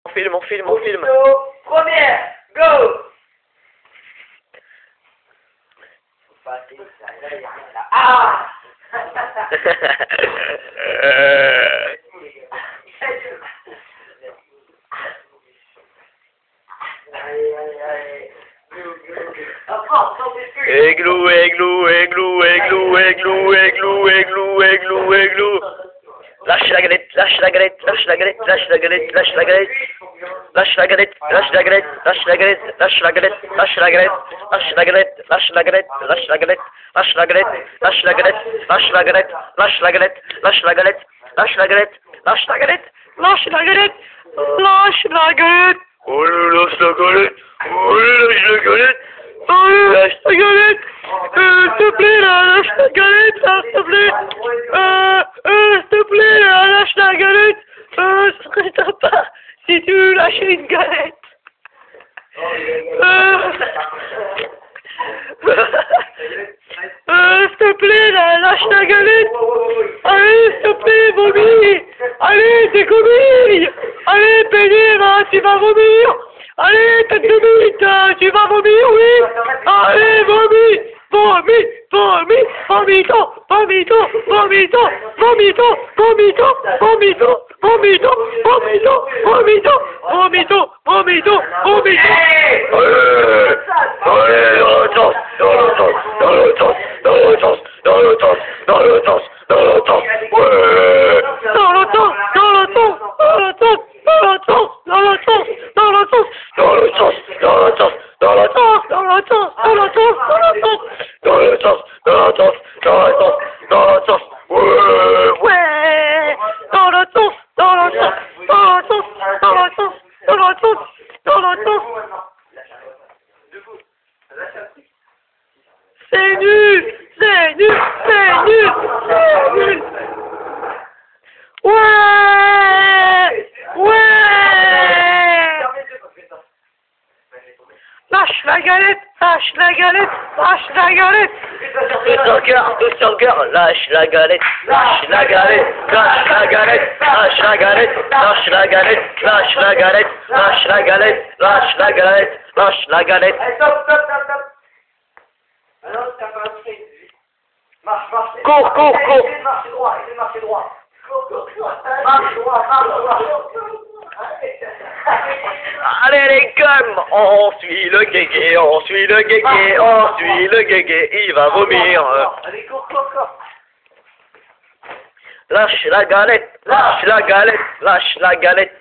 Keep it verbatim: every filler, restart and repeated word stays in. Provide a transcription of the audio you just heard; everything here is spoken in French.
filme, on filme, on filme. Première, go. Ah. Églou, églou, églou, églou, églou, églou, églou, églou, églou. Lâche la galette, lâche la galette, lâche la galette, lâche la galette, lâche la galette. Lâche la galette, lâche la galette, lâche la galette, lâche la galette, lâche la galette, lâche la galette, lâche la galette, lâche la galette, lâche la galette, lâche la galette, lâche la galette, lâche la galette, lâche la galette, lâche la galette, lâche la galette, lâche la galette, lâche la galette. Oh lâche la galette, oh lâche la galette, oh lâche la galette, euh, s'il te plaît là, lâche la galette là, s'il te plaît, euh, euh, s'il te plaît là, lâche la galette, euh, ce serait sympa si tu lâchais une galette. Euh, euh, s'il te plaît là, lâche la galette. Allez, s'il te plaît, vomis. Allez, des coquilles. Allez, pédère, hein, tu vas vomir. Allez, tête de bite, hein, tu vas vomir, oui. Allez, vomis, vomis, vomis, vomito, vomito, vomito, vomito, vomito, vomito, vomito, vomito, vomito, vomito, vomito, vomito. Allez, dans le torse, dans le torse, dans le torse, dans le torse, dans le torse, dans le torse, dans le torse, ouais. Dans le torse, dans le torse, dans le torse, dans le torse, dans le torse, dans le torse, dans le torse, dans le torse, dans le torse, dans le torse, dans le torse, dans le torse, dans le torse, dans le torse, dans le torse, dans le torse, ouais, ouais. Dans le torse, dans le torse, dans le torse, dans le torse, dans le torse, dans le torse. C'est nul, c'est nul, c'est nul, c'est nul. Ouais, ouais. Lâche la galette, lâche la galette, lâche la galette. Tout son cœur, tout son cœur, lâche la galette, lâche la galette, lâche la galette, lâche la galette, lâche la galette, lâche la galette, lâche la galette, lâche la galette, lâche la galette. Stop, stop, stop, stop. Alors, t'as pas fait. Marche, marche. Cours, cours, cours. Essaye de marcher droit, essaye de marcher droit. Cours, cours, cours. Marche droit, marche droit. Allez les gommes, on suit le guégué, on suit le guégué, on suit le guégué, il va vomir. Allez, cours, cours, cours. Lâche la galette, lâche la galette, lâche la galette.